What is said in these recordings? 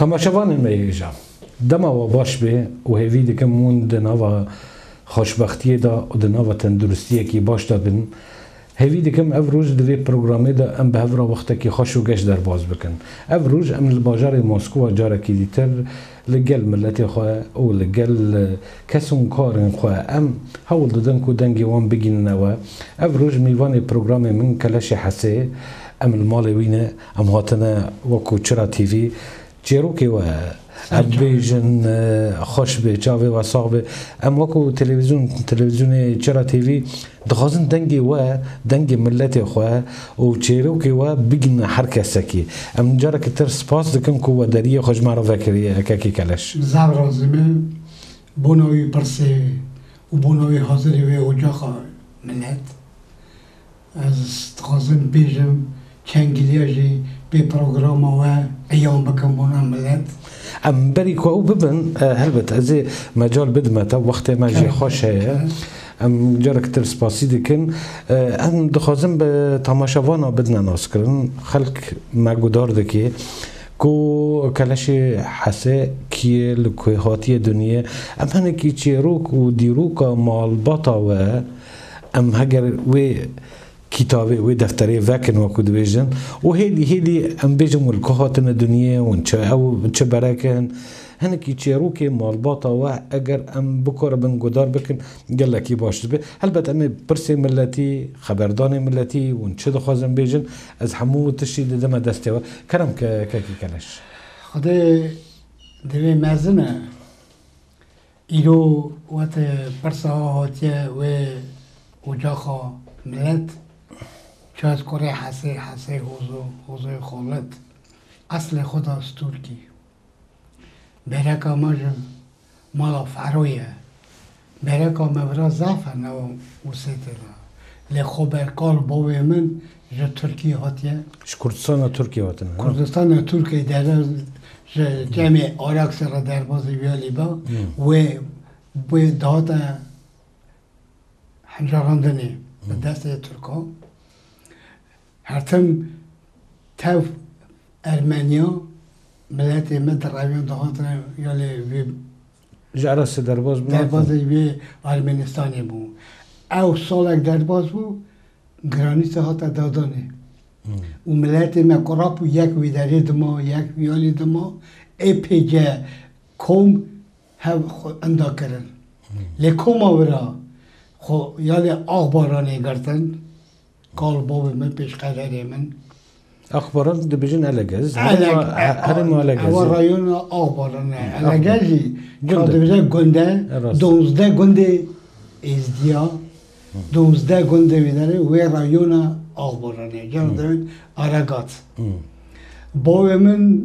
تماشاوان میگیجا دم و باش به و هیوی دکم مون دنوا خوشبختی دا و دنوا تندرستی کی باش دا بن هیوی دکم افروج دوی پروگرامی دا ام به هفرا وقتا کی خوش و گش در باز بکن افروج ام الباجار مسکو جارا کی دیتر لگل ملتی خواه او لگل کسون کارن خواه ام هول دادن کو دنگی وان بگین نوا افروج میوان پروگرامی من کلش حسه ام المال وینه ام هاتنا وکو چرا تیوی چیروکی و بیژن خوش به چاوی و صاحب ام وکو تلویزیون چرا تیوی دخوازن دنگی و دنگی ملت خواه و چیروکی و بگن هر کسی ام جارا که تر سپاس دکن که و داری خوش مرا فکری اکاکی کلش زب رازمه بونوی پرسه و بونوی حاضری و اجاق ملت از دخوازن بیژم چنگلیاجی به پروگرام و ایام بکن بونا ملت ام بری کو ببن هلبت از مجال بدمت وقت ما جي خوش هي ام جارك تر سپاسی دکن ام دخوازم به تماشاوانا بدنا ناس کرن خلق ما گدار دکی کو کلش حسه کیه لکوی هاتی دنیا ام هنکی چیروک و دیروک مال باتا و ام هگر وی کتابه و دفتری وکن و کد بیجن و هیلی ام بیجم الکهاتن دنیا و چه برکن هنکی چیروکی مالباتا و اگر ام بکار بن گدار بکن گله کی باش به البته ام پرسی ملتی خبردان ملتی و چه دخوازم بیجن از همو تشید دم دسته و کرم که کلش خدا دوی مزنه ایرو وقت پرسا هاتیه و اجاخا ملت شاید کره حسه حوزو خالت اصل خود از ترکی برکا ماجم مالا فرویه برکا مبرا زفر نو وسیتلا لخوبر کال باوی من جا ترکی هاتیه کردستان ترکی هاتن کردستان ترکی در جمع آراکس را در بازی بیالی با و دهات هنجاراندنی به دست ترکا هرتم تف ارمنیا ملت مد رویان دهات یالی جعرس درباز وی ارمنستانی بود او سالک درباز بود گرانیت هات دادانه و ملت ما قرابو یک ویداری دما یک ویالی دما ای پیجه کوم هم اندا کرن لیکوم آورا خو یالی آخبارانی گرتن کال باب من پیش قراره من اخبارات دبیجن الگز هرم الگز اول رایون آخبارانه الگزی که دبیجن گنده 12 گنده ازدیا 12 گنده ویداره و رایون آخبارانه جان دوید آرگات باب من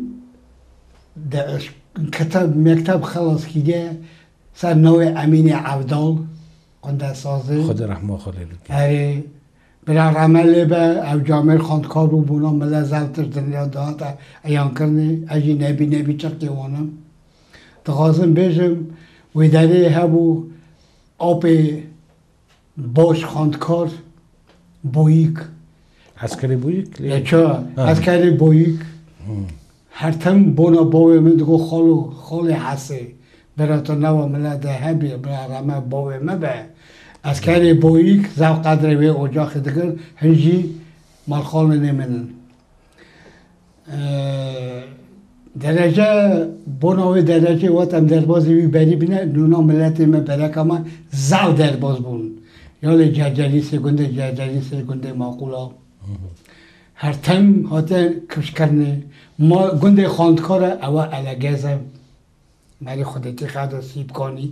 کتاب مکتب خلاص کیده سر نوع امین عبدال قنده سازه خود رحمه خلیل اره برای رمله به او جامعه خاندکار رو بونا مله زلتر دنیا داد ایان کرنه اجی نبی چرکی وانم دخوازم بیشم ویداره هبو آب باش خاندکار بویک عسکری بویک؟ چه؟ عسکری بویک هر تم بونا باوی من دگو خالی حسه برای تو نوا مله ده هبی برای رمه باوی مبه عسکری بویک زو قدر وی اجاق دگر هنجی مال خال نمینن درجه بناوی درجه وقتم دربازی وی بری بینه نونا ملت ما برک اما زو درباز بون یالی جرجری سگنده معقولا هر تم هاته کش کرنه ما گنده خاندکاره اوا الگزم مری خودتی خدا سیب کانی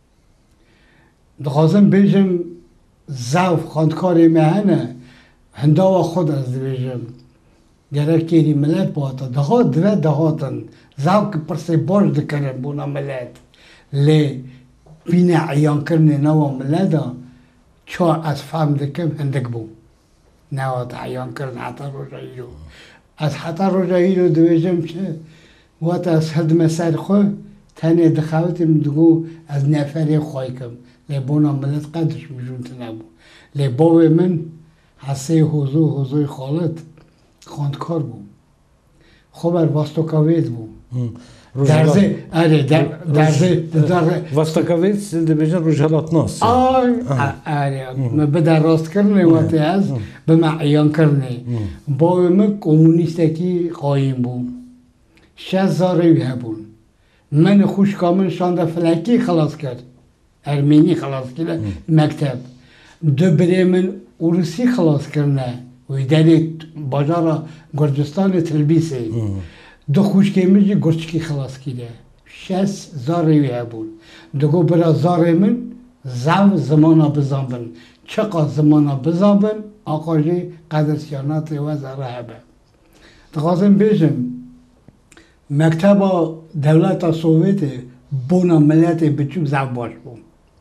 دخوازم بیجم زوف خاندکاری مهنه هندا و خود از بیجم گرک کیری ملت باتا دهاتن زوف که پرسی باش دکرن بونا ملت لی بین عیان کرنه نوا ملت چا از فهم دکم هندک بو نوا عیان کرن حتی روژایی رو از حتی روژایی رو دویجم چه وقت از هدم سر خو تنه دخواتم دگو از نفری خواهی کم لی بونا ملت قدرش میجون تنبو لی باوی من حسه حوزوی خالت خاندکار بو خوبر واستوکاوید بو درزه آره درزه واستکاویت دبیجن روجهلات ناس آره ما بدر راست کرنه وقتی از به معیان کرنه با من کمونیستی قایم بوم 6000 هبون من خوش کامل شانده فلکی خلاص کرد ارمینی خلاص کرد مکتب دو بره من روسی خلاص کرنه و داری بازار گرجستان تلبیسه دو خوشکیمی گرچکی خلاص کرده 6000 هبون دو برا زار من زمانا بزنبن چقدر زمانا بزنبن آقاجی قدر سیانات و زره هبه تقاضم بیشم مکتب دولت سوویت بونا ملت بچوک زو باش بون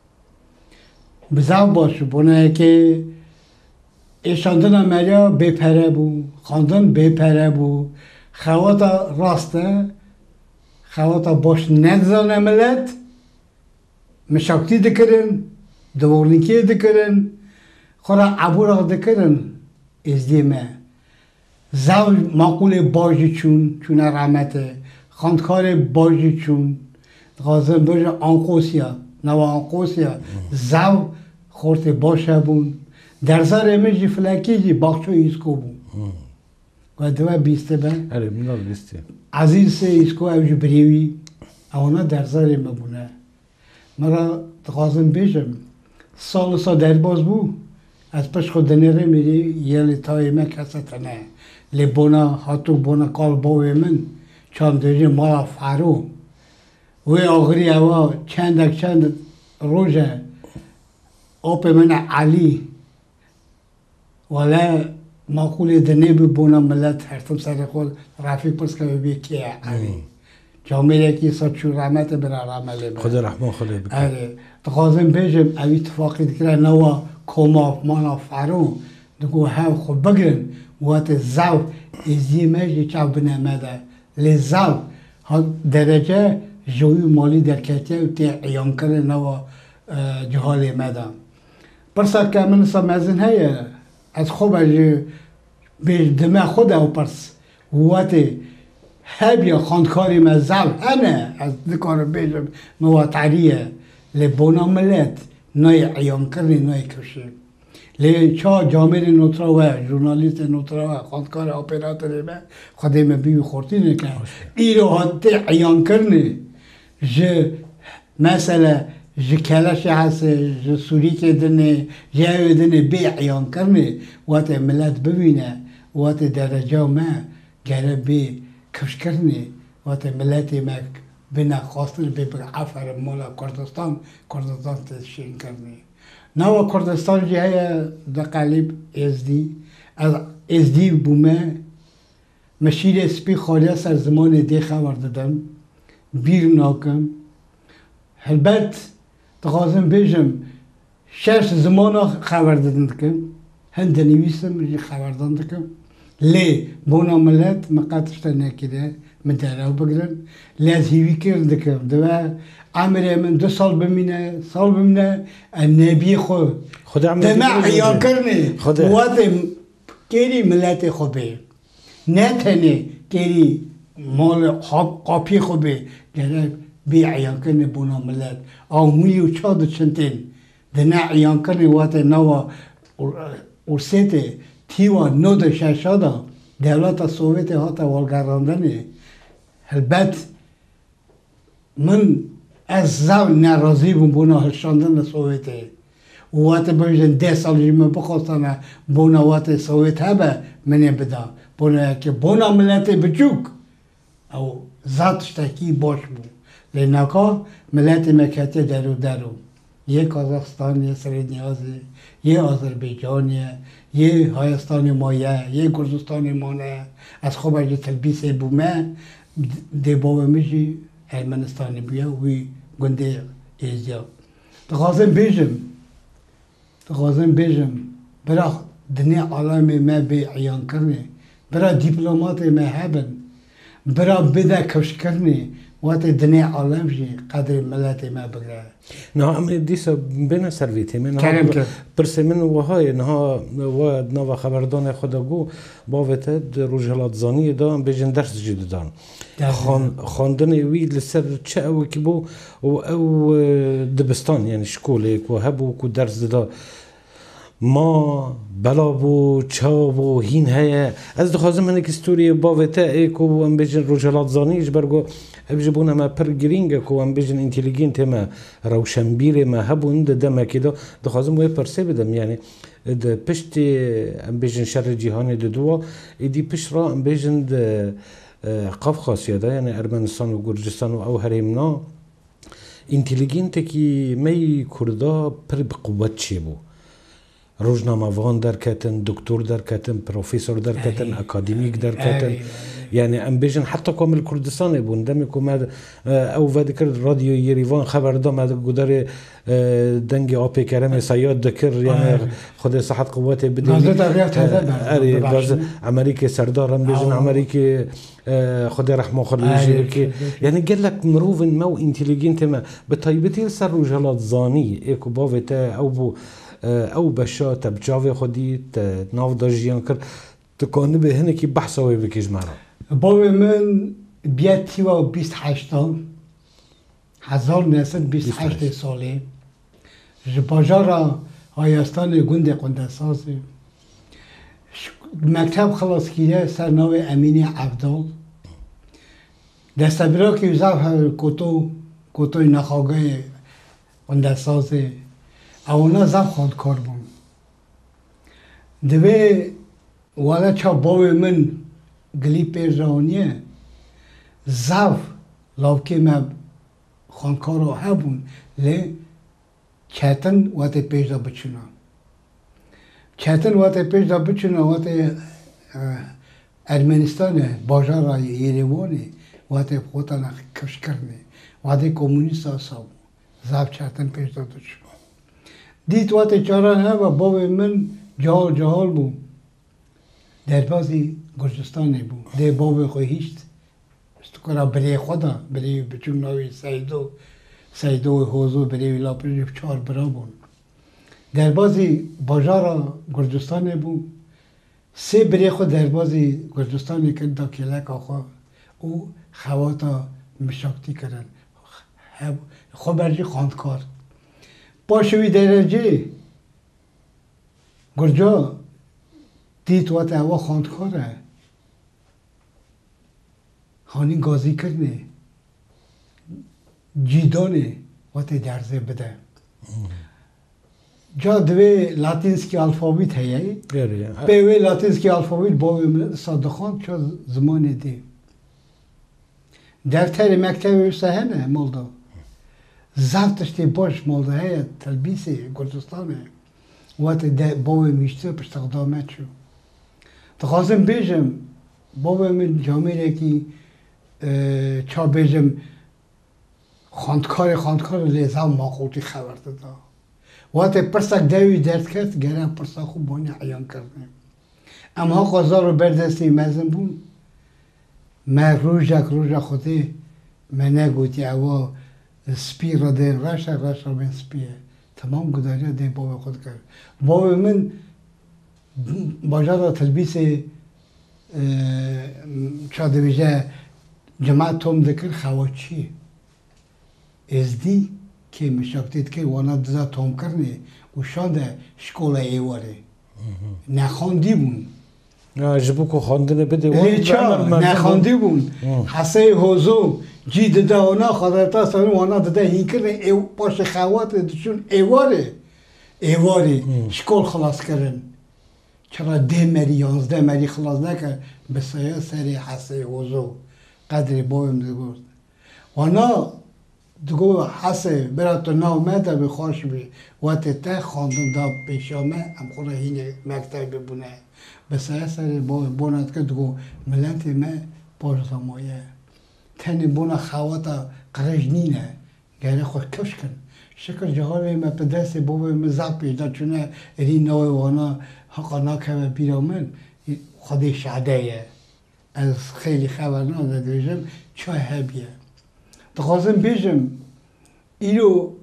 بزو باش بونه که ایشاندن مریا بپره بو خاندن بپره بو خواتا راسته خواتا باش نزانه ملت مشاکتی دکرن دورنیکی دکرن خورا عبورا دکرن ازدیمه زوج معقول باجی چون رحمته خاندکار باجی چون غازم برج آنقوسیا نوا آنقوسیا زو خورت باشه بون در زار امیجی فلکی جی باخچو ایسکو بون و دو بیسته بن آره منال بیسته عزیز سه ایسکو اوجی بریوی اونا در زار امی بونه مرا غازم بیشم سال در باز بو از پش خود دنیره میری یه لیتای من کسه تنه لی بونا هاتو بونا کال باوی من چند دیجی مالا فارو و آخری اوا چند روزه آپ من علی ولی معقول دنی بی بونا ملت هرتم سر خود رفیق پس که بی کیه علی جامعه که سا چون رحمت برا رحمله برا خدا رحمه خدا بکن آره تقاضم بیشم اوی اتفاقی دکره نوا کما مالا فارو دکو هم خود بگرن وقت زو ازیمه چاو بنامده لزو درجه جوی مالی در کتیه و تی عیان کرده نوا جهال مدام پرسا که من سمزن هیا از خوب بیش دمه خود او پرس وقت هبیا خاندکاری مزو هنه از دکار بیشم مواتعریه لبونا ملت نای عیان کرده نای کشه لی چا جامعه نوتراوه ژورنالیست نوتراوه خاندکار اپراتوری به خودی من بیو خورتی نکن ایرو هاتی عیان کرنه جه مثلا جه کلش هست جه سوری که دنه جه دنه بی عیان کرنه وقت ملت ببینه وقت درجه ما گره بی کش کرنه وقت ملت ما بنا خواستن بی عفر مولا کردستان تشین کرنه نوا کردستان جی های دقلیب ازدی بومه مشیر سپی خالیه سر زمان دی خبر دادم بیر ناکم البته تقاضم بیشم 6 زمان خبر دادن دکم هند نویسم جی خبر دادن دکم لی بونا ملت مقاتشتا نکیده من دراو بگرن لی از هیوی کرد دکم دوه عمره من 2 سال بمینه النبی خدا دمع عیان کرنه وقت کری ملت خوبه نه تنه کری مال قاپی خوبه گره بی عیان کرنه بونا ملت او مولی و چاد چنتین دمع عیان کرنه وقت نوا ارسیت تیوا 9 ششادا دولت سوویت هاتا والگراندنه البته من از زن ناراضی بونا هشاندن سوویته وقت بجن 10 سال جمع بخواستن بونا وقت سوویت هبه منی بدا بونا که بونا ملت بچوک او ذاتش تکی باش بود لنکا ملت مکتی درو یه کازاخستان یه سر نیازی یه آذربایجانیه یه هایستان مایه یه گرجستان مانه از خوب اجه تلبیسه بومه دی بابا میشی ارمنستانی بیا وی گنده ایزیا تقاضم بیشم برا دنیا عالم ما بی عیان کرنه برا دیپلومات ما هبن برا بده کش کرنه وقت دنیا عالم جی قدر ملت ما بگره نه ام دیسا بین سرویتی من کرم ها کرد. پرسه من وهای نه و نوا خبردان خدا گو باوت روجلات زانی دا بیشتر درس جدی دان خواندن وید لسر چه او کی بو او دبستان یعنی شکوله کو هبو کو درس دا ما بلا بو چا بو هین هیا از دخوازم هنک استوری باوته ای کو ام بیشتر روجلات زانیش برگو بجبونا ما پر گرینگه کو ام بیشتر اینتلیجنت ما روشنبیر ما هبون دم کدا دخوازم وی پرسه بدم یعنی د پشت ام بیشتر شر جهانی دوا ایدی پشت را ام بیشتر قفقاز یادا یعنی ارمنستان و گرجستان و او هریمنا اینتلیجنت کی می کردا پر بقوت چی بو روزنامه وان در کتن دکتر در کتن پروفسور در کتن اکادمیک در کتن یعنی ام بیشن حتی کامل کردستان بون دمی که او ود کرد رادیو یریوان خبر دام گذر دنگ آب کرم سیاد دکر یعنی خود صحت قوت بدی اری باز امریکا سردار ام بیشن امریکا خود رحمه خلیجی که یعنی گلک مروف مو اینتلیجنت ما بطیبتی سر روجلات زانی ایکو باوت او بو او بشا تبجاوی خودی ناو داجیان کرد تکانه به هنه که بحثا وی بکیش مرا بابا من بیاد تیوا 28 1928 ساله باجارا هایستان گنده قندسازی مکتب خلاص کیده سر ناو امین عبدال دستبرا که یوزف کتوی نخواگه قندسازی اونا زب خواند کار بون دوی والا چا باوی من گلی پیرانیه زب لاوکی ما خانکارو هبون لی چتن وقت پیش دا بچونا چتن وقت پیش دا بچونا وقت ارمنستان باجارا یریوانی وقت خودتان کش کرنه وقت کمونیست آسابو زب چتن پیش دا بچونا دیت وقت چاره نه و باب من جهال بود در بازی گرجستانی بود ده باب خوی هیچ استکرا برای خدا برای بچون ناوی سیدو حوزو برای لاپری 4 برا بود در بازی باجارا گرجستانی بود 3 برای خود در بازی گرجستانی کرد دا کلک آخوا او خواتا مشاکتی کردن خود برجی خواندکار باشوی درجه گرجا دیت وقت هوا خواندکاره خانی گازی کرنه جیدانه وقت درزه بده جا دوی لاتینسکی الفابیت هیه به لاتینسکی الفابیت با صادقان چه زمان دی دفتر مکتب سهنه مالدا زفتشتی باش مالدا هیه تلبیسی گردستانه وقت باوی میشته پشتقدامت شو تخواستم بیجم باوی من جامعه که چا بیجم خواندکار لیزا ماقوتی خبر داده وقت پرسک دوی درد کرد گرم پرسک خوب بانی عیان کرده اما قضا رو بردستی مزن بون من روژا خودی من نگوتی اوا سپی را دین رشا من سپیه تمام گداری دین بابا خود کرد بابا من باجا تلبیس چا دویجه جماعت توم دکر خواچی ازدی که مشاکتید که وانا دزا توم کرنه و شانده شکول ایواره نخوندی بون جبو که خواندنه بده لیچا نخوندی بون حسه حوزو جی دده اونا خدایتا سانو وانا دده هین کرنه باش خوات دشون ایواره شکول خلاص کردن چرا 10 مری 11 مری خلاص نکرد بسیار سری حسه حوزو قدری بایم دگرد وانا دگو حسه برای تو نامده به خوش بی وقت ته خواندن دا پیشامه ام خورا هین مکتب ببونه بسیار سری بایم بوند که دگو ملت ما بارزامایه تنی بونه خواتا قرجنینه گره خود کش کن شکر جهاله ما پدرس بابا مزاق پیدا چونه ری نوی وانا حقا ناکه بیرامن خودی شعده از خیلی خبر ناده دویجم چای هبیه دخواستم بیشم اینو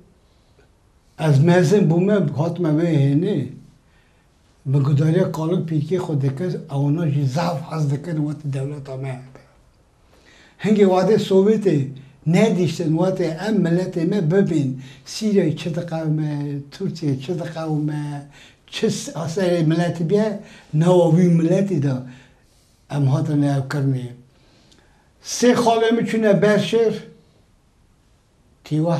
از مزن بومه هات مبه نه بگذاری قالب پیکی خود دکت اونا جی ضعف حس دکن وقت دولت آمه هنگی واده سوویتی ندیشتن وقت ام ملت ما ببین سیریای چه قومه ترکیه چه قومه چه اثر ملت بیا نواوی ملتی دا ام هات نیاب کرنی سه خاله میچونه برشر تیوا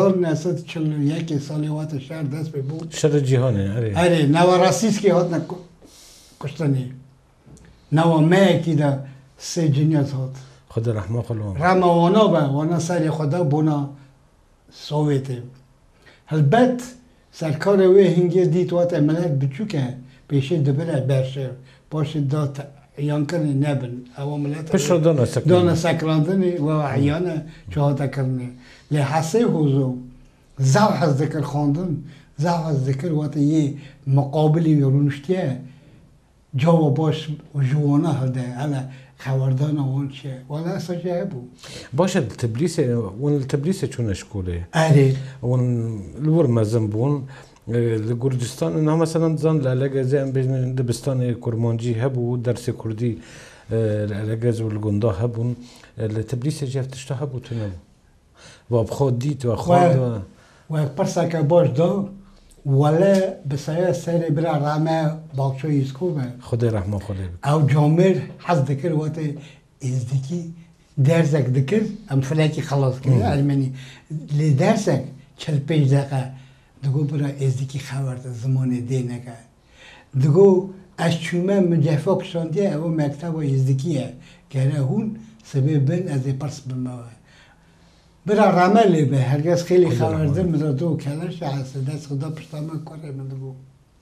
1941 سالی وقت شهر دست به بود شر جهانه اره نوا راسیس که هات کشتنی نوا مکی دا سه جنیت هات خدا رحمه خلوان رموانا با وانا سر خدا بونا سوویته البته سرکار وی هنگی دیت وقت ملت بچوکه پیشه دبره برشه باشه دات عیان کنه نبن او ملت پشت دانا سکراندنی و عیانه چهاته کرنه لحسه حوزو زو از ذکر خواندن زو از ذکر وقت یه مقابلی رونشتیه جواب باش و جوانا هده هلا خبردان اون چه ولی اصلا چه بود باشه تبلیس چون اشکوله اره اون لور مزن بون لگرجستان نه مثلا زن لالگه زن بین دبستان کرمانجی هبو درس کردی لالگه زول گندا هبون لتبلیس جفتشتا هبو تو نبو و بخود دیت و خود و پرسک باش دا ولی بسیار سری برا رامه باکشو ایسکوبه خدا رحمه خدا او جامر حز دکر وقت ازدکی درسک دکر ام فلاکی خلاص کرده علمانی لی درسک 45 دقیقه دگو برا ازدکی خبرد زمان دی نکه دگو از چومه مجفا کشاندیه او مکتب و ازدکیه گره هون سبب بین از پرس بموه برا رامه به هرگز خیلی خبرده مرا دو کلش هست دست خدا پشتامه کاره من دگو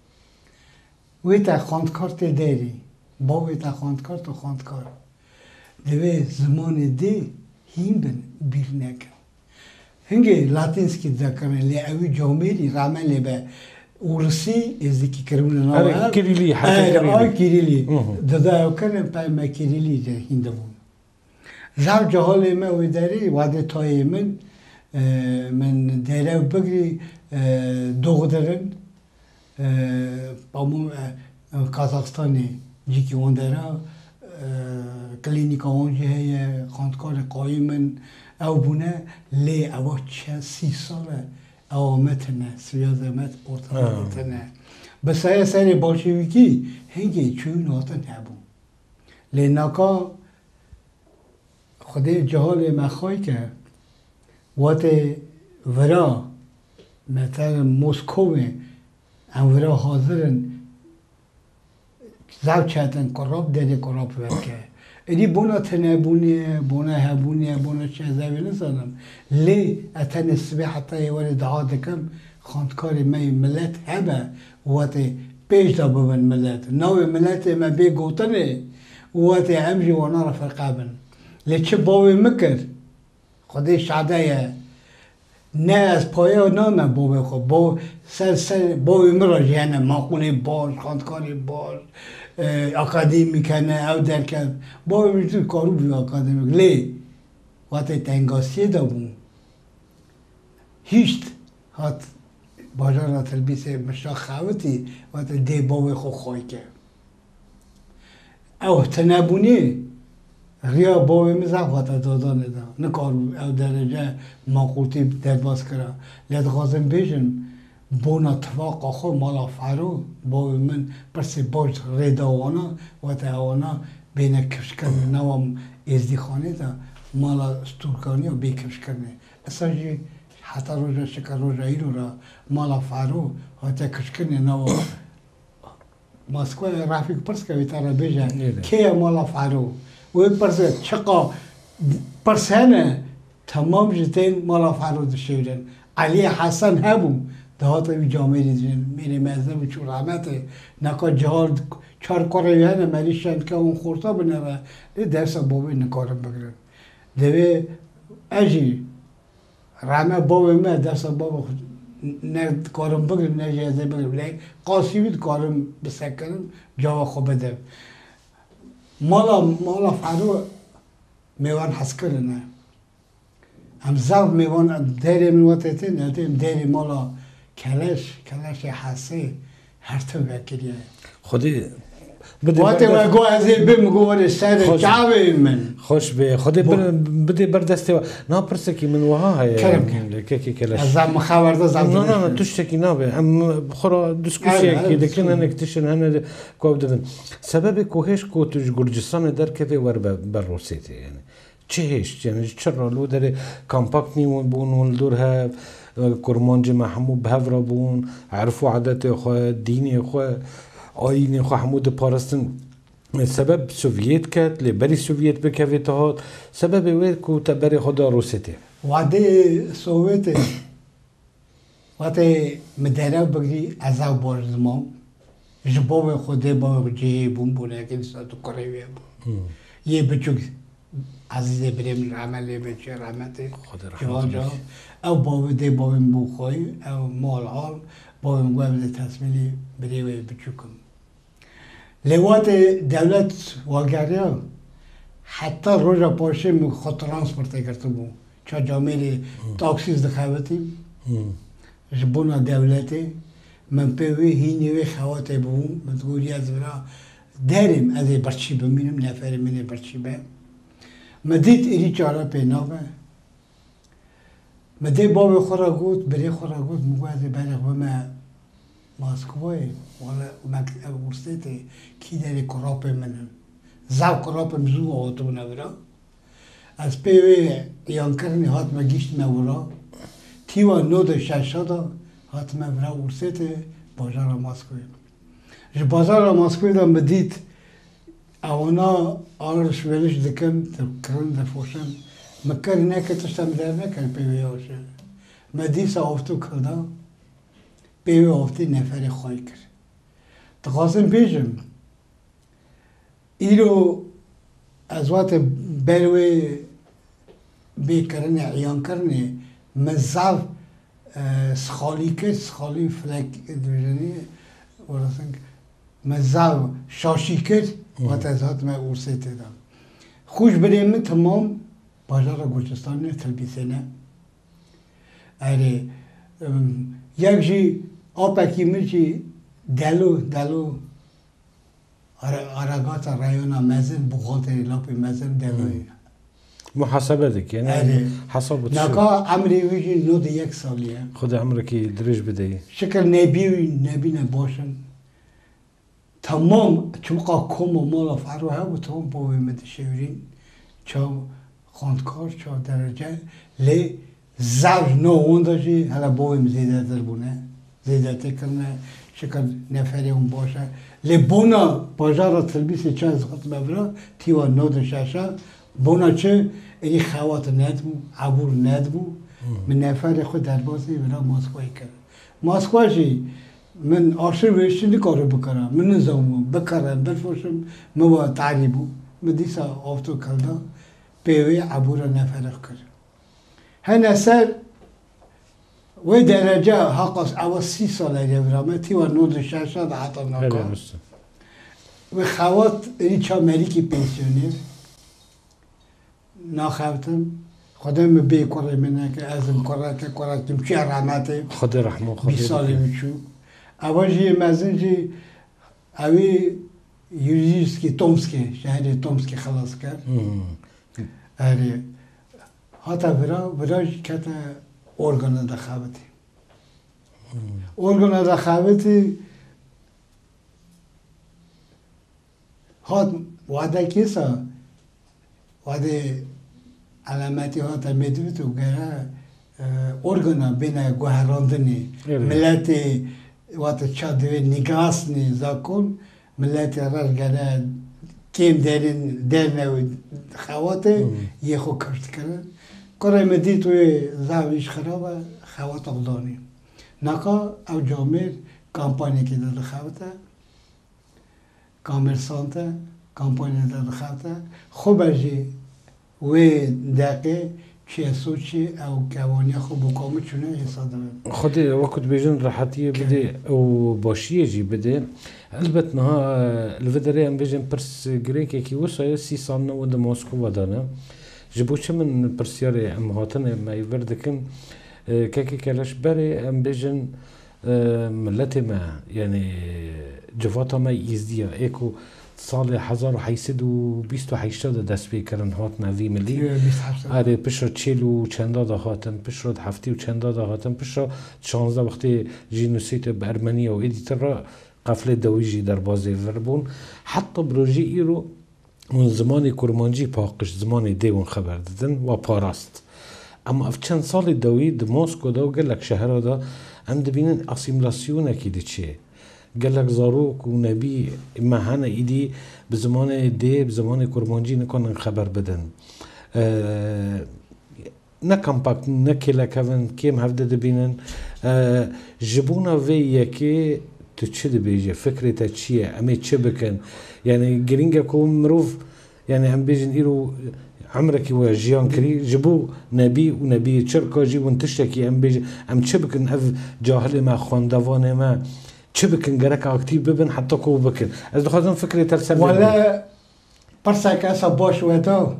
وی تا خواندکارت داری با وی تا خواندکارت و خواندکار دوی زمان دی هیم بین بیر نکن هنگی لاتینسکی دکنه لی اوی جامعی رامه لی به ورسی ازدکی کرونه نوه کریلی حرف کریلی دادا او کنه پای ما کریلی ده هنده بون زاو جهال ما وی داری واده تای من داره بگری دوغدرن بامون کازاخستانی جی که اون داره کلینیکا اونجی هی خاندکار قایمن او بونه لی او چه 30 ساله او متنه سیاده مت ارتنه بسایه سری باشویکی هنگی چون هاتن هبون لی ناکا خودی جهال مخوای که وقت ورا مثلا مسکوه ام ورا حاضرن زاو چهتن کراب دیده کراب ورکه ایدی بونا تنبونیه بونا هبونیه بونا چه زاوی نزانم لی اتن سبی حتی ایوانی دعا دکم خاندکاری می ملت هبه وقت پیش دا ببن ملت نوی ملت ما بی گوتنه وقت امجی وانا را فرقابن لی چه باوی مکر خودی شعده نه از پایه و نامه باوی خود باوی مراجعه معقولی باش خاندکاری باش اکادمی کنه او درکن باوی میتون کارو بیو اکادمی لی وقتی تنگاسیه دا بون هیچ هات باجار تلبیس مشتا خواهتی وقتی دی باوی خود خواهی که او تنبونی ریا باوی مزاق واتا دادانه دا نکارو او درجه معقولتی درباز کرا لید غازم بیشن بونا اتفاق آخر مالا فرو باوی من پرسی باج ریدا وانا واتا وانا بین کشکن نوام ازدی خانه دا مالا ستورکانی و بی کشکنه اصلا جی حتی روژا شکر روژا ایرو را مالا فرو واتا کشکنه نوام ماسکو رافیق پرس که ویتارا بیشن که مالا فرو وی پرسه چقا پرسانه تمام جتین مالا فرود شیرن علی حسن هبو دهات وی جامعه دیدن میره مزده چون رحمته نکا جهال چار کاره هنه مریشن که اون خورتا بنره درس بابی نکارم بگرن دوی اجی رحمه بابی ما درس بابا نه کارم بگرن نه جهازه بگرن لیک قاسیوید کارم بسکنم جوا خوب بده مالا فرو میوان حس کرنه ام زاو میوان دری من وقتی ندیم دری مالا کلش حسی هر تو بکریه خودی وقتی ما گو از این بیم گو ولی سر جاوی من خوش به خودی بده بردسته و نه پرسه کی من وها های کرم کی کلش از زم خبرده زم نه توشتکی نبه هم خورا دیسکوسیه کی دکن نکتشن هنر کوب دبن سبب کوهش کو توش گرجستان در که ور بر روسیتی یعنی چهش یعنی چرا لو داره کامپاکت نیمون بون ولدورها کرمانج محمود بهفرا بون عرفوا عادات خو دینی خو آینی خو حمود پارستن سبب سوویت کت لبری سوویت بکویت هات سبب وید کو تبری خدا روسیتی وعده سوویت وقتی مدرب بگی ازاو بارزمان جباب خوده با جه بون بونه که تو کرویه بون یه بچوک عزیز بریم عملی بچه رحمتی جوان جا او باوده باویم بوخوی او مال حال باویم گوه تصمیلی بریوه بچوکم لوات دولت واگریا حتی روزا پاشه من خود ترانسپورتی کرده بو چا جامعه تاکسیز دخواتیم جبونا دولتی من پیوی هینیوی خواته بو من تقولی از برا داریم از برچی بمینم نفر منی برچی بم مدید ایری چاره پینابه مدید باب خورا گود بری خورا گود مگوید برای ما ماسکوی ولی مکتب ورسیتی کی داری کراپ منن زاو کراپ مزو آتو نورا از پیوی ایان کرنی هات مگیشت نورا تیوا نود ششادا هات مورا ورسیتی بازار ماسکوی ج بازار ماسکوی دا مدید اونا آرش ولش دکن کرن دفوشن مکر نکتشتم در نکن پیوی هاشه مدیسا آفتو کرده پیوی آفتی نفر خواهی کرد تخواستم پیشم ایرو از وقت بروی بی کرنه عیان کرنه مزاف سخالی کرد سخالی فلک دوژنی ورسنگ مزاف شاشی کرد وقت از هات من ورسیته دم خوش بریم تمام بازار گلچستان تلبیسه نه اره یک جی آپکی مرچی دلو آرگات رایونا مزن بخوت لاپی مزن دلوی محاسبه دک یعنی حساب بتشو نکا عمری ویجی نود یک سالیه خود عمرکی درج بدهی شکر نبی نباشن تمام چوقا کم و مال فرو ها و تمام باوی مدشورین چا خاندکار چا درجه لی زوج نو اونداشی حالا باویم زیده تر بونه زیده تکنه شکر نفری اون باشه لی بونا بازار تلبیسی چه از خط مبرا تیوا نود ششه بونا چه ای خوات ندبو عبور ندبو من نفر خود در بازی برا ماسکوی کرد ماسکوشی من آشر ویشتی نکاره بکرم من نظامو بکرم برفوشم موا تعریبو مدیسا آفتو کرده پیوی عبور نفرق کرد هن اثر و درجه حقاس اول 30 ساله دیورامه تیوا نود ششه ده حتی ناکا و خوات ای چا مریکی پنسیونیر ناخوتم خودم بی کاری منه که ازم کاری کم چی رحمته خود رحمه خود 20 ساله میشو اولی مزنجی اوی یوریسکی تومسکی شهر تومسکی خلاص کرد اره حتی براش کتا ارگان دخوتی ارگان دخوتی هات وعده کیسا وعده علامتی هات میدوی تو گره ارگانا بین گوهراندنی ملت وقت چادوی نگاسنی زاکن ملت راش گره کیم درنه و خواته یه خو کرد کرد کاری مدی توی زاویش خرابه خوات اقدانی نکا او جامعه کامپانی که داده خواته کامرسانته کامپانی داده خواته خوب ازی و دقیقه چه سوچی او کوانی خوب بکامه چونه حساد من خود وقت بیشتر راحتیه بده او باشیه جی بده البته نه الودره ام بیشتر پرس گریکه کی وسایه 30 سال نود مسکو ودانه جبو چه من پرسیاری ام هاتن ما يوردكن كاكي كلاش بري ام بيجن ملت ما يعني جواتا ما يزديا ايكو سال 1828 دست بکردن هاتن وی ملی آره پشت چیلو چندا هاتن پشت هفتی و چندا هاتن پشت 16 وقتی جنوسیت برمنی و ایدیتر قفله دویجی در بازی وربون حتی بروژی ایرو اون زمان کرمانجی پاکش زمان دیون خبر دادن و پاراست اما اف چند سال دوی د موسکو دو گلک شهر دا هم دبینن اسیملاسیون اکیدی چیه گلک زاروک و نبی مهانه ایدی به زمان دی به زمان کرمانجی نکنن خبر بدن نه کمپاکت نه کلکون کم هفته دبینن جبونا وی یکی تو چه دبیجه فکرت چیه امی چه بکن یعنی گرینگا کوم مروف یعنی هم بیجن ایرو عمرك وجيان كري جبو نبي ونبي تشركا جيبون تشتكي ام بيجي ام تشبكن اف جاهل ما خواندوان ما تشبكن جرك اكتيف ببن حتى كو بكن از دخلتن فكرة تلسل ولا برسك اسا باش وتو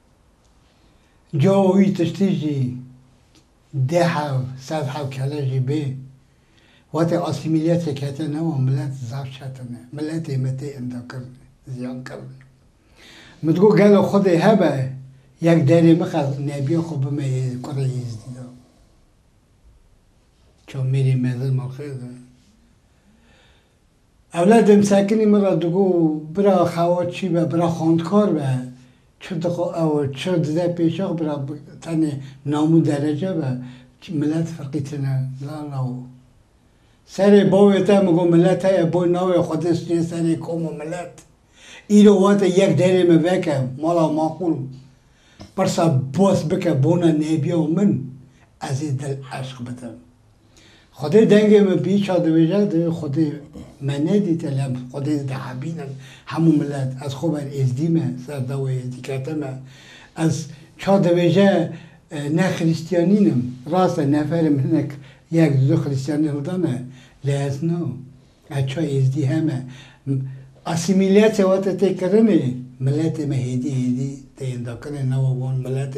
جوي تشتيجي دحو سادحو كلاجي بي واتي اسيميليات كاتنا وملات زافشاتنا ملاتي متي اندكر زيان كرن متقول قالوا خذي هبه یک داری مخاط نبی خوب می کره یزدیدا چون میری مزل مخیزه اولادم ساکنی مرا دگو برا خوات چی به برا خواندکار به چه دیده پیشاق برا تنه نامو درجه به ملت فرقیتنه لا سری باویتا مگو ملت های بای ناوی خودست نیه سری کم و ملت ایرو وقت یک داری مبکه مالا معقول برسا باس بکه بونا نبیا من از این دل عشق بدم خودی دنگه من بیچا دویجه ده خودی من ندیتلم خودی ده حبینن همون ملت از خوبر ازدیمه سر دوی ازدیکتمه از چا دویجه نه خریستیانینم راست نفرم هنک یک دو خریستیانی هدانه لیز نو از چا ازدی همه اسیمیلیت وقت تکرنه ملت مهدی تینداکنه نوابون ملت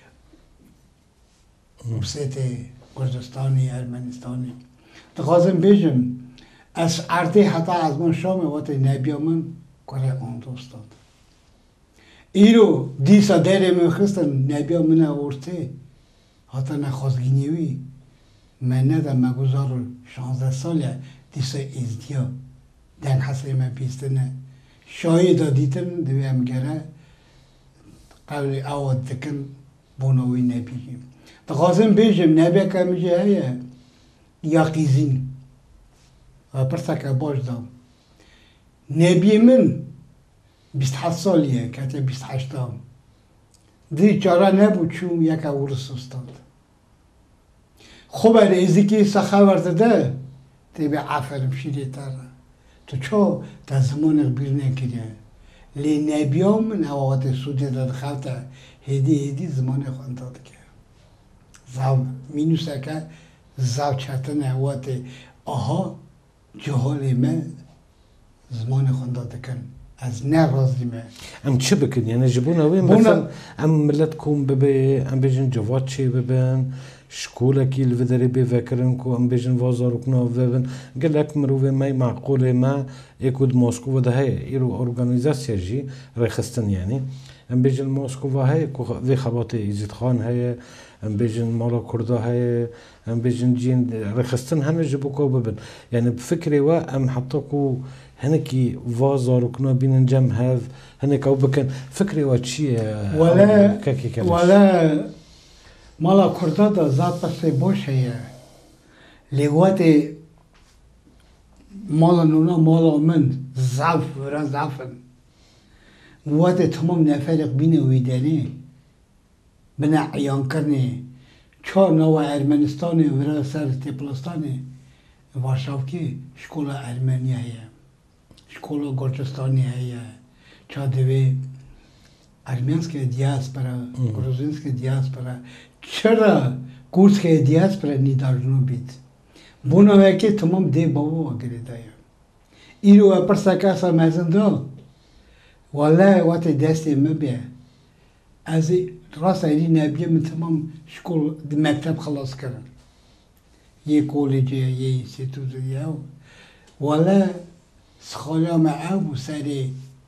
مبسط گرجستانی ارمنستانی تخوازم بیجم از ارده حتی از من شام وقت نبیا من کره آن دوستاد ایرو دیسا دره من خستن نبیا من آورده حتی نخوازگینیوی من ندم مگذار 16 ساله دیسا ازدیا دن حسه من پیستنه شاید دیتن دویم گره قبل اواد دکن بونوی نبیجیم تقاسم بیجم نبی کمیجه هیه یاقیزین و پرسک باش دام نبی من 28 سالیه که 28 دام دی چاره نبود چون یک ورس استاد خوبه ریزی که سخه ورده دی به عفرم شیری تره تو چو تا زمان بیر نکریه لی نبیام من اوقات سودی داد خواهد هدی زمان خوانداد که زاو مینوسه که زاو چطن اوقات آها جهال من زمان خوانداد کن از نه رازی من ام چه بکن یعنی جبونه وی مثلا ام ملت کن ببه ام بیجن جواد چه ببن شکوله کی الودری بفکرن کو ام بیجن وازارو کنا ببن گلک مروه مای معقوله ما اکود موسکو و ده ایرو ارگانیزاسیا جی رخستن یعنی ام بیجن موسکو و های کو وی خبات ایزید خان های ام بیجن مالا کردا های ام بیجن جین رخستن همه جبو کو ببن یعنی بفکری و ام حتی کو هنكي وازار وكنا بين جم هذا هنك او بكن فكري واتشي ولا مالا كردادا ذات بس بوش هي لواتي مالا نونا مالا من ضعف ورا ضعفن واتي تمام نفرق بين ويداني بنا عيان كرني چهار نوع ارمنستاني ورا سر تبلستاني وارشاوكي شكولا ارمنيا هي شکل گرجستانی هیا چادوی ارمنسکه دیاسپورا گروزینسکه دیاسپورا چرا کورسکه دیاسپورا نیدارجنو بید بونا وکی تمام دی بابو گریدایا ایرو پرسکاسا مزندو والله وقت دستی مبیه از راست ایری نبیه من تمام شکل مکتب خلاص کردم یه کالجه یه اینستیتوتیه ولی سخالا معو سری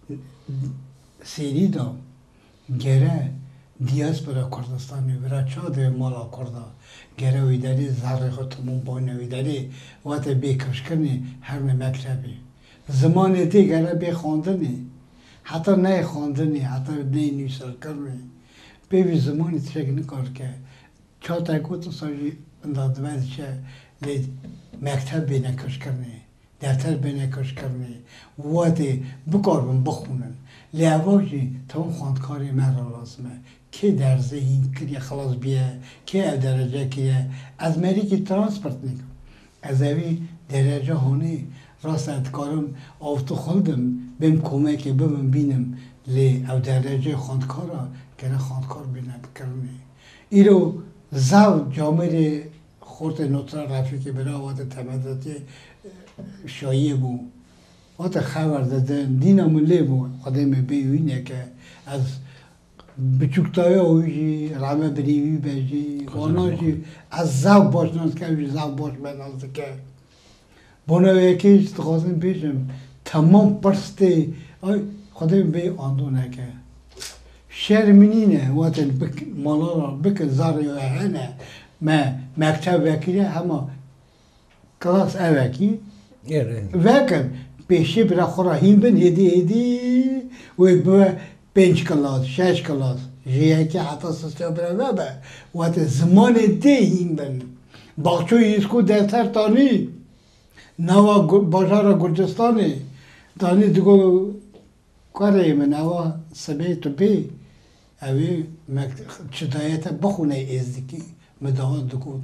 سری دام گره دیاسپورا کردستانی برای چاده مالا کرده گره ویداری زرق تمام باینه ویداری وقت بیکش کنی هر مکتبی زمان دی گره بی خواندنی حتی نه خواندنی حتی نه نویسر کرنی بیوی زمانی تشک نکار که چا تاکوت ساجی اندازه چه لی مکتب بینکش کرنی دفتر بینکش کرنی وقت بکارم بخونن لیواجی تمام خواندکاری مرا لازمه که در ذهن کریه خلاص بیه که او درجه کریه از مری که ترانسپورت نیکم از اوی درجه هونی راست ادکارم آفتو خودم بیم کمک بیم بینم لی او درجه خواندکارا که نه خواندکار بینه بکرنی ایرو زو جامعه خورت نوترا رفیقی برای وقت تمدتی شایعه بو وقت خبر دادن دینا ملی بو قدم بیوینه که از بچوکتای اویجی رامه بریوی بجی واناجی از زو باش ناز که اویجی زو باش بناز که بنا یکیش تخواستم بیشم تمام پرسته قدم بی آندونه که شرمینینه وقت مالا را بکن زاری و احنه ما مکتب وکیله همه کلاس اوکی وکن پیشی برای خورا هیم بین هدی و با 5 کلاس 6 کلاس جیه که حتی سسته برای وبه وقت زمان دی هیم بین باقچوی اسکو دفتر تانی نوا بازار گرجستانی تانی دیگو کاری من نوا سبی تو بی اوی چدایت بخونه ازدکی مدهان دکود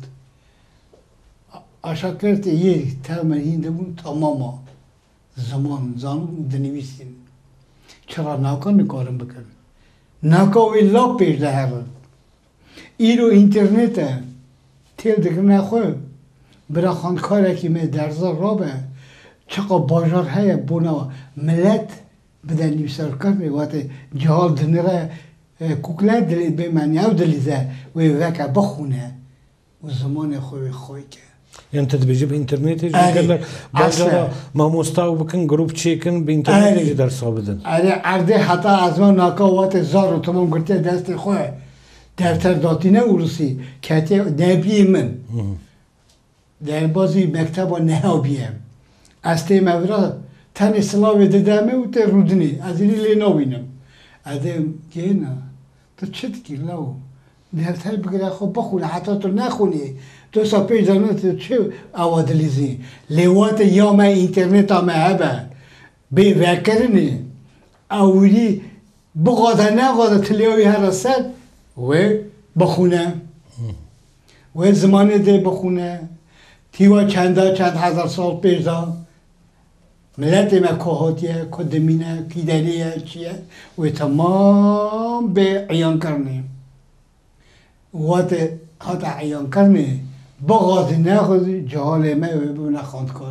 آشا کرده یه ترمه هینده بون تماما زمان زانو دنویسین چرا ناکا نکارم بکن ناکا وی لا پیش ده هرن ایرو اینترنت تیل دکر نخواه برا خاندکاره که می درزا رابه چقا باجار هیا بونا ملت بدن نویسر کرده وقت جهال دنره کوکله دلید به من یاو دلیزه و وکا بخونه و زمان خوی که یعنی تدبیجی به اینترنتی جدیدن باجارا ما مستاو بکن گروپ چیکن به اینترنتی درس بدن ارده حتی از ما ناکا وقت زارو تمام گرته دست خواه دفتر داتینه اوروسی که نبی من در بازی مکتب و نه بیم از تیم اورا تن سلاوی ددمه و ته رودنی از این لی نوینم ادم گینا تو چت کی لاو دفتر بگیره خب بخونه حتی تو نخونی تو سپیج زنات چه اوادلیزی لیوات یا ما اینترنت هم هبه به وکرنی اولی بقاده نقاده تلیوی هر سد و بخونه و زمان ده بخونه تیوا چند هزار سال پیش دا ملت ما کوهاتیه کدمینه کیدریه چیه و تمام به عیان کرنه وقت حتی عیان کرنه بغاز نخوزی جهال ما و بونه خاندکار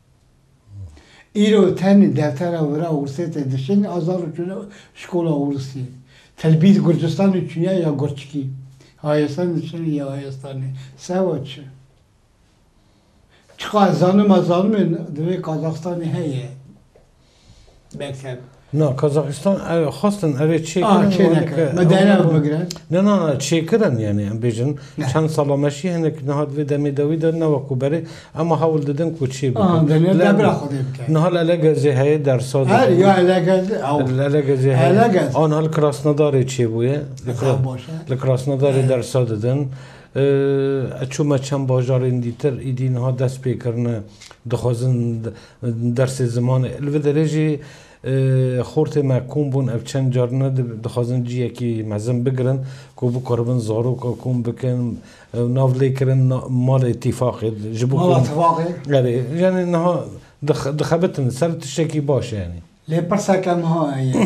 ایرو تن دفتر ورا ورسیت دشن آزار چونه شکول ورسی تلبیز گرجستان چونه یا گرچکی هایستان چونه یا هایستانی سوا چه چقدر زانم دوی کازاخستانی هیه مکتب نه کازاخستان خواستن اوه چی کنن چی نکرد مدینه بگیرن نه چی کردن یعنی بیشتر چند سال ماشی هنگ نهاد و دمی دوید نه وکو بره اما حاول دادن کو چی بکن دبر خودی بکن نه حال الگزی هی در ساده یا الگزی هی آن حال کراسنداری چی بوده لکراسنداری در ساده دن چون چند باجار دیتر ایدین ها دست پیکرنه دخوازن درس زمان الودرجی خورت ما کم بون اف چند جارنه دخوازن جیه کی مزن بگرن کو بو کربن زارو کو کم بکن نافلی کرن مال اتفاقی جبو مال اتفاقی یعنی نه دخبتن سر تشکی باشه یعنی لپرسا کم ها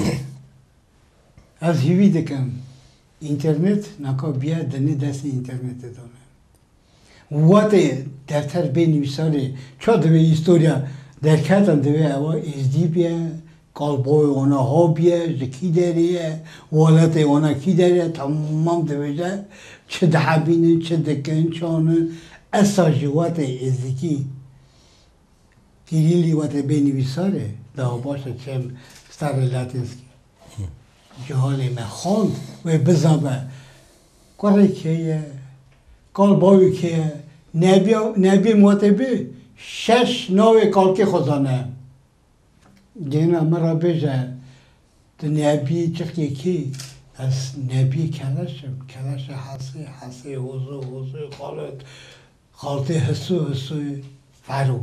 از هیوی دکم اینترنت نکا بیا دنی دست اینترنت دانه وقت دفتر بین نویسانی چه دوی استوریا در کتن دوی اوا ازدی بیا قالبوی اونا هابیه جکی داریه والت اونا کی داریه تمام دویده چه دهبینه چه دکن چانه اساجوات ازدکی گیریلی وات بنویساره دا باشه چم ستار لاتینسکی جهالی من خوند و بزابه کاری که قالبوی که نبی موتبی 6 9 کالکی خزانه گینا مرا بجه ده نبی چکی کی از نبی کلش حسی حوزو خالتی حسو فرو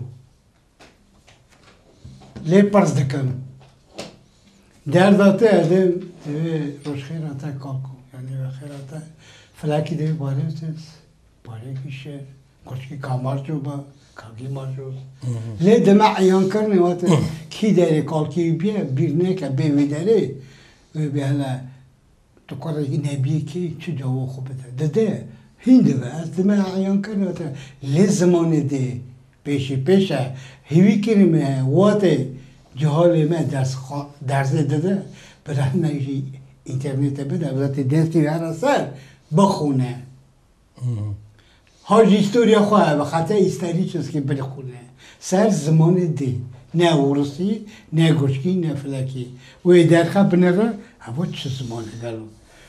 لی پرز دکم در داته ادم روش خیراتا کالکو یعنی خیراتا فلاکی دوی باره باره کشه کشکی کامار جو با کاغی ماجوز لی دم عیان کرنه وقت کی داره کالکی بیه بیرنه که بیوی داره و بیالا تو کاری نبی کی چه جواب خوبه ده هنده و از دم عیان کرنه وقت لی زمان ده پیشه هیوی کرنه وقت جهال ما درس داده برای نجی اینترنت بده وقت دستی هر سر بخونه هاج هیستوریا خواه و خطا ایستاری چیز که بخونه سر زمان دی نه ورسی نه گوشکی نه فلکی و درخه بنره هوا چه زمانه دارو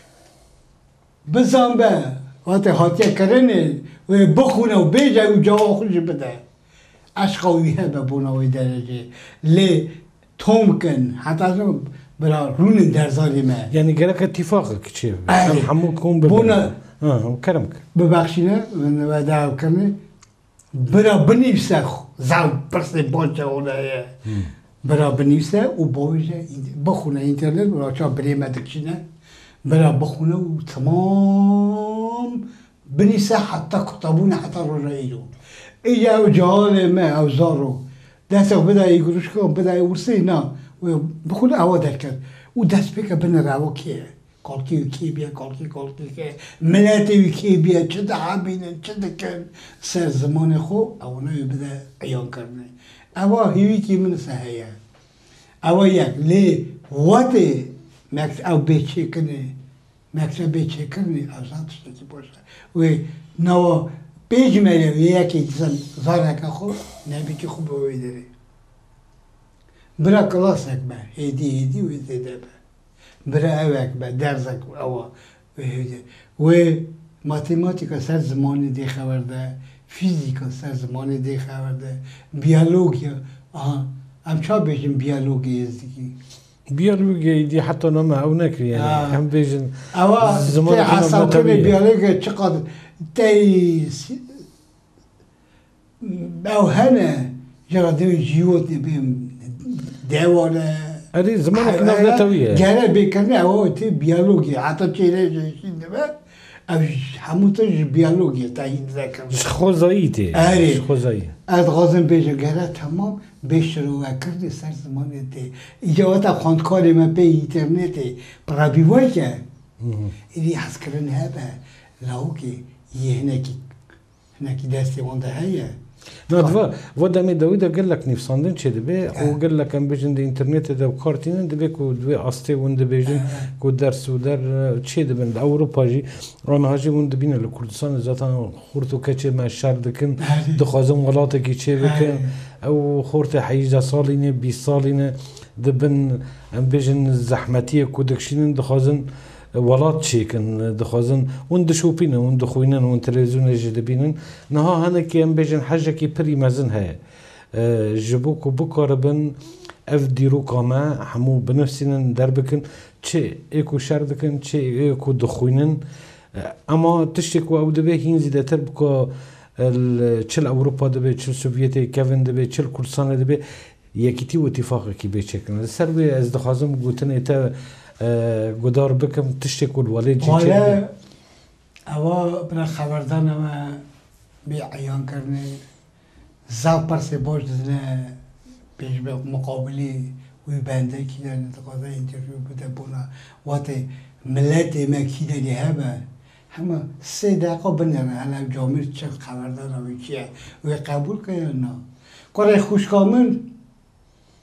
بزن به وقت حاتیه کرنه و بخونه و بیجه و جواب خودش بده عشقاویه به بوناوی درجه لی توم کن حتی برای رون درزالی ما یعنی گرک اتفاقه که چیه؟ همون کن بونه کرم که ببخشینه و دعو کنه برا بنویسه زو پرسه باچه اونه برا بنویسه و باویشه بخونه اینترنت برا چا بریمه دکشینه برا بخونه و تمام بنویسه حتی کتابونه حتی رو رایدو ایجا و جهال ما او زارو دسته بده ای گروش کن بده ای ورسی نه بخونه اوا در کرد و دست بکه بنه رو کیه کالکی کی بیا کالکی که ملتی کی بیا چه دعابینن چه دکن سر زمان خو اونایی بده عیان کرنه اوا هیوی کی من سهیه اوا یک لی واتی مکت او بیچه کنه مکتب بیچه کنه او زادش نکی باشه و نوا پیج میره و یکی زاره که خوب نبی که خوب بوی داره برا کلاس اکبه هیدی و هیدی داره برای اوک به درزک او و ماتماتیکا سر زمان دی خورده فیزیکا سر زمان دی خورده بیولوژیا هم چا بیشن بیولوژی ازدیکی بیولوژی دی حتی نام او نکری یعنی هم بیشن زمان حساب کنه بیولوژی چقدر تی او هنه جرادوی جیوت نبیم دیوانه اری زمان که نفتویه گره بیکنه او تی بیولوژی حتی چیره جشین دبه همون توش بیولوژی تایید ذکر خوزایی تی خوزایی از غازم بیشه گره تمام بشرو کردی سر زمان تی اینجا وقتا خواندکاری من به اینترنتی برابی وای که اینی حس کرن هبه لاو که یه هنکی دستی مانده هیه نه و دمی داوود قال لك نفساندن چه دبه او قال لك ام بيجن دي انترنت ده كارتين دبه كو دبه استي وند بيجن كو درس ودر چه دبن اوروبا جي انا هاجي وند بين الكردستان ذاتا خورتو كچه ما شر دكن دخازم غلاطه كي چه بكن او خورت حيجه سالينه 20 سالينه دبن ام بيجن زحمتيه كو دكشين دخازن ولات شيكن دخازن وند شوبين وند خوينن وند تلفزيون جدبينن نها هنا كي ام بيجن حاجه كي بري مازن هي جبوكو بكربن اف ديرو كما حمو بنفسنا دربكن تشي ايكو شردكن تشي ايكو دخوينن اما تشتكو او دبي هينزي ده تربكو تشل اوروبا دبي تشل سوفيتي كيفن دبي تشل كردستان دبي يكيتي واتفاق كي بيتشكن السربي از دخازم گوتن اتا گدار بکم تشتکل ولی چی حالا اوا برای خبردان اما بی عیان کرنه زاو پرسه باش دزنه پیش به مقابلی وی بنده کی در نتقاضا اینترویو بوده بونا واتی ملت ما کی داری هبه همه 3 دقیقه بنره حالا جامعه چه خبردان اما چیه وی قبول که یا نه کار خوشکامن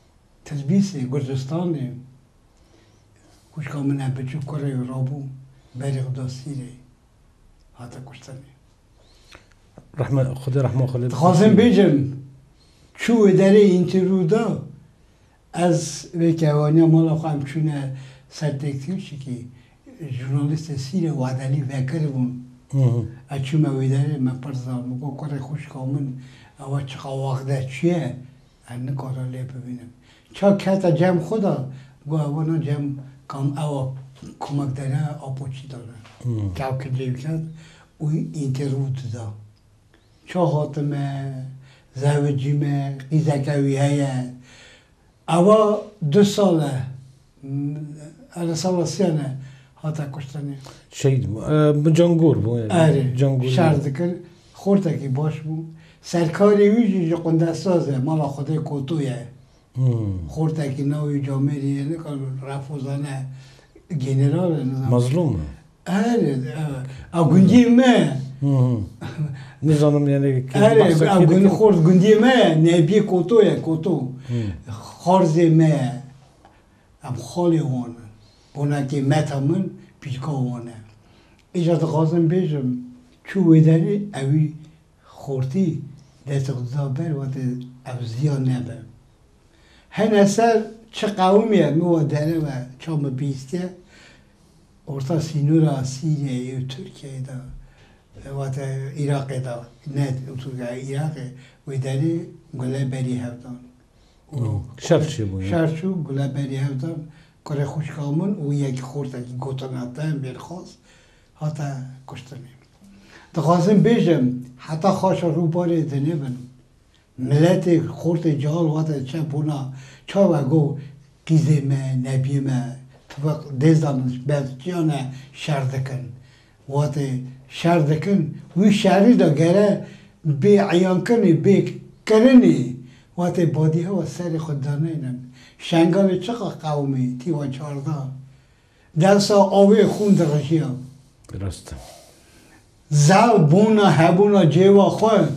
تلبیس گرجستان خوش کامن بچو کره رابو بریق داستیره هاتا کشتنی رحمه خدا رحمه خالد خواستم بیجم چو داره اینترو از وکیوانی مالا خواهم چونه سرتکتیو چی که ژورنالیست سیره وعدلی وکر بون اچو مویداره من پرزان مگو کره خوش کامن اوا چقا وقته چیه هنه کارا لی ببینم چا کتا جمع خدا گو اوانا جمع کام اوا کمک داره آپوچی داره که که جیب کرد او اینترو دا چا خاتمه زوجیمه قیزکوی هیه اوا 2 ساله سال سیانه هاتا کشتنی شهید بو جانگور بو اره شرد کر خورده که باش بو سرکاری ویجی جو قنده سازه مالا خوده کوتویه خورده که نوی جامعه نکن رفوزانه گنرال مظلومه اره او گندی مه نظام یعنی اره او گندی خورد گندی مه نبی کوتویه کوتو خارزه مه ام خالی وانه بونه که متامن پیشکا وانه ایجاد خواستم بیشم چوه داری اوی خورتی دست خدا بر وقت او زیان نبه هن اثر چه قومیه مو داره و چام بیسته ارتا سینورا سیریه و ترکیه دا وقت عراق دا نه ترکیه عراق و داری گله بری هفتان شرچی بود شرچو گله بری هفتان کار خوش کامون و یک خورده که گوتن هفتان بیر خواست حتی کشتنیم دخواستم بیشم حتی خوش رو باره دنه بن ملت خورد جهال وقت چه بونا چه وگو قیزه مه نبی مه طبق دیزدانش بعد چیانه شردکن وقت شردکن وی شهری دا گره بی عیان کنی بی کرنی وقت بادی ها و سر خود دانینن شنگال چقا قومی تیوا 14 درسا آوه خون درشی ها درسته زال بونا هبونا جیوا خواه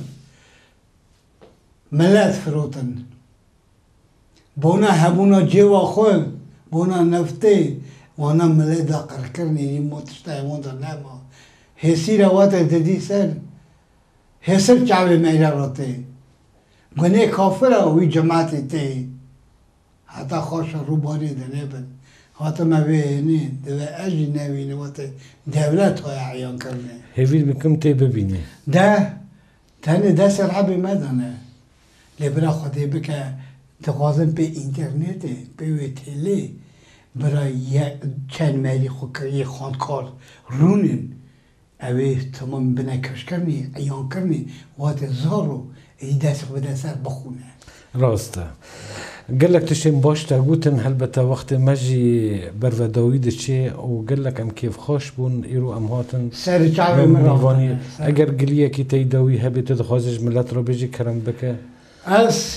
ملت فروتن بونا هبونا جیوا خواه بونا نفته وانا ملت دا قرکرنی ریموتشتا ایمون دا نما حسی روات ددی سر حسر چاوه میرا روته گنه کافر وی جماعتی ته حتی خوش رو باری دنه بن حتی موینی دوه اجی نوینه وقت دولت های عیان کرنه هیوید میکم تی ببینه ده تنه ده سرحبی مدانه لبرا خودی بکه تقاضم به اینترنت به تلی برای چند مری خوکری خاندکار رونین اوی تمام بنا کش کرنی عیان کرنی وقت زارو ای دست خود سر بخونه راسته قال لك تشين باش تاقوتن هلبتا وقت مجي برفا داويد شي وقال لك ام كيف خوش بون ايرو ام هاتن سر چاوه مرافنه اگر قليه كي تيداوي هبي تدخوزج ملت رو بيجي كرم بك از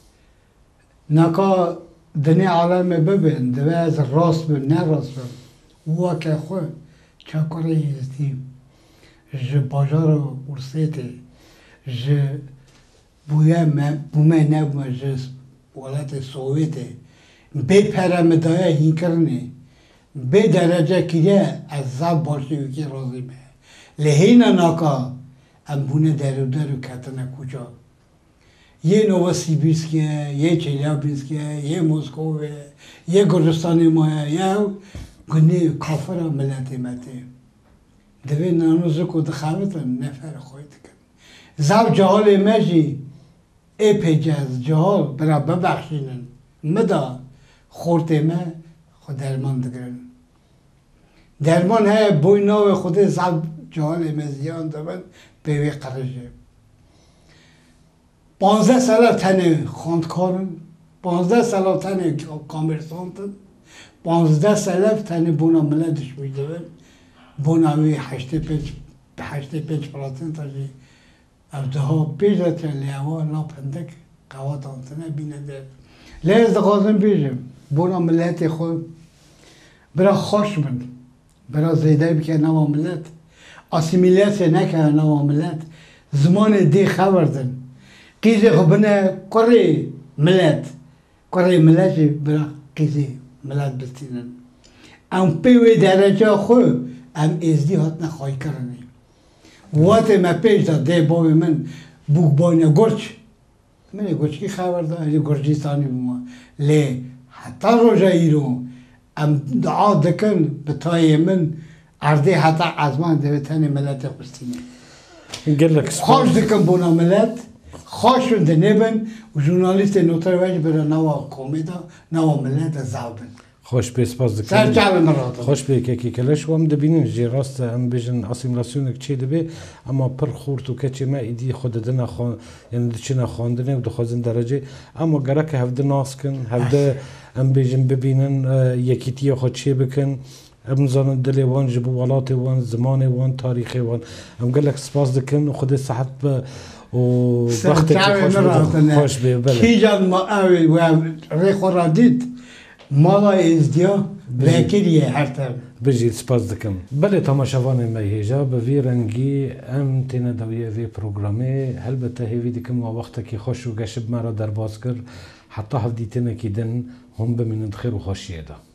نکا دنیا عالم ببین دوه از راست بین نه راست بین او که خود چاکره یزدیم ج باجار ورسیته ج بومه نبومه ج ولات سوویته به پرمدایه هین کرنه به درجه کیه از زب باشه که رازی به لحین ناکا ام بونه درو کتنه کجا یه نووسیبیرسکیه، یه چلیابینسکیه، یه مسکوه، یه گرجستانی ماه، یه گنی کافر ملت مته. دوی نانوزو که دخواتن نفر خواهید کن. زب جهال مجی ای پیجاز جهال برا ببخشینن مدا خورته ما خود درمان دگرن. درمان های بوی ناو خود زب جهال مزیان دارن به وی قرشه. 15 سال تنه خاندکارن 15 سال تنه کامرسانتن 15 سال تنه بونا ملتش میدون بوناوی 85% تاجی افدها بیجت لیوا لا پندک قوات آنتنه بینه در لیز دقازم بیجم بونا ملت خود برا خوش من برا زیده بکن نوا ملت اسیمیلیت نکن نوا ملت زمان دی خبردن قیزه خو بنا کری ملت کاری ملت برا قیزی ملت بستینن ام پیوی درجه خو ام ازدی هات نخواهی کرنی وقت ما پیش ده بابی من بوک باینه گرچ من گرچ کی خبر داره گرجستانی بوما لی حتی روزا ایرو ام دعا دکن بتای من عرضه حتی از من دویتن ملت خستینه قال لك خوش دکن بونا ملت خوش دنبن و ژورنالیست نوتر وجه برای نوا کومیدا نوا ملت زاوبن خوش به سپاس سر دکم جعل مرات خوش به که کلش و هم دبینن جی راست ام بیشن اسیملاسیونک چی دبی اما پر خورد و کچی ما ایدی خود دنا خان یعنی دچنا خواندنه و دخوازن درجه اما گره که هفته ناس کن هفته ام بیشن ببینن یکیتی خود چی بکن ام زن دل وان جبو ولات وان زمان وان تاریخ وان ام قال لك سپاس دکن و خود صحت به و وقتی که خوش به بله کی جان ما اوی و ریخو را دید مالا ازدیا وکریه هر تر بجي سپاس دکم بله تماشاوان مهیجا به وی رنگی ام تینا دویه وی پروگرامی البته هیوی دکم و وقتا که خوش و گشب مرا در باز کر حتی هفدی تینا که دن هم بمینند خیر و خوشیه ده